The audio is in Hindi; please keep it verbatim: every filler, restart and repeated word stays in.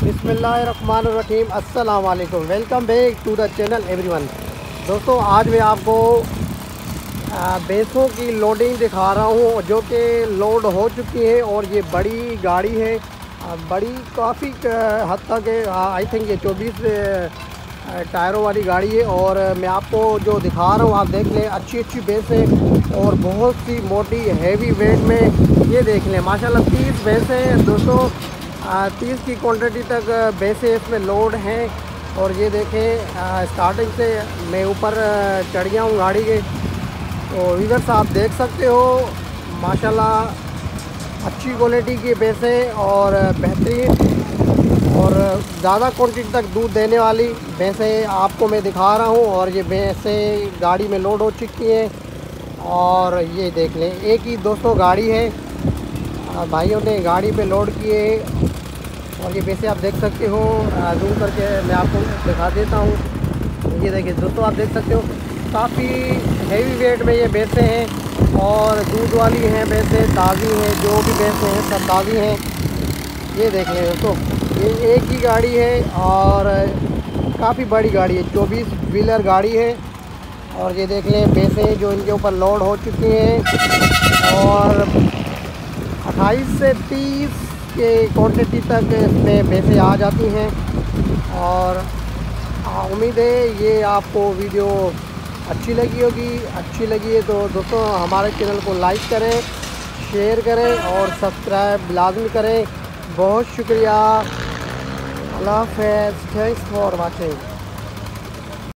बिस्मिल्लाहिर्रहमानिर्रहीम, अस्सलाम वालेकुम। Welcome back to the channel everyone. दोस्तों, आज मैं आपको भैंसों की लोडिंग दिखा रहा हूँ जो कि लोड हो चुकी है और ये बड़ी गाड़ी है। बड़ी काफ़ी हद तक आई थिंक ये चौबीस टायरों वाली गाड़ी है और मैं आपको जो दिखा रहा हूँ आप देख लें। अच्छी अच्छी भैंसें और बहुत सी मोटी हैवी वेट में ये देख लें। माशाल्लाह तीस भैंसें हैं दोस्तों, तीस की क्वांटिटी तक भैंसें इसमें लोड हैं। और ये देखें, स्टार्टिंग से मैं ऊपर चढ़ गया हूँ गाड़ी के, तो इधर से आप देख सकते हो माशाल्लाह अच्छी क्वालिटी की भैंसें और बेहतरीन और ज़्यादा क्वांटिटी तक दूध देने वाली भैंसें आपको मैं दिखा रहा हूँ। और ये भैंसें गाड़ी में लोड हो चुकी हैं और ये देख लें, एक ही दोस्तों गाड़ी है, भाइयों ने गाड़ी पे लोड किए और ये भैंसें आप देख सकते हो। जूम करके मैं आपको दिखा देता हूँ। ये देखिए दोस्तों, आप देख सकते हो काफ़ी हैवी वेट में ये भैंसें हैं और दूध वाली हैं भैंसें, ताज़ी हैं। जो भी भैंसें हैं सब ताज़ी हैं। ये देख लें दोस्तों, ये एक ही गाड़ी है और काफ़ी बड़ी गाड़ी है, चौबीस व्हीलर गाड़ी है। और ये देख लें भैंसें जो इनके ऊपर लोड हो चुकी हैं और अट्ठाईस से तीस के क्वांटिटी तक इसमें भैंसें आ जाती हैं। और उम्मीद है ये आपको वीडियो अच्छी लगी होगी। अच्छी लगी है तो दोस्तों हमारे चैनल को लाइक करें, शेयर करें और सब्सक्राइब लाजमी करें। बहुत शुक्रिया। अल्लाह हाफ़िज़। Thanks for watching.